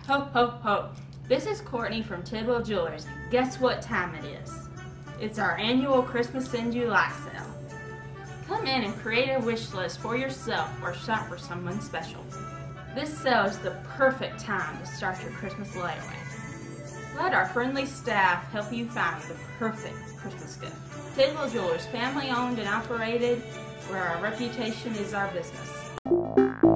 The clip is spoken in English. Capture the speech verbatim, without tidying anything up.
Ho, ho, ho. This is Courtney from Tidwell Jewelers. Guess what time it is? It's our annual Christmas in July sale. Come in and create a wish list for yourself or shop for someone special. This sale is the perfect time to start your Christmas layaway. Let our friendly staff help you find the perfect Christmas gift. Tidwell Jewelers, family owned and operated, where our reputation is our business.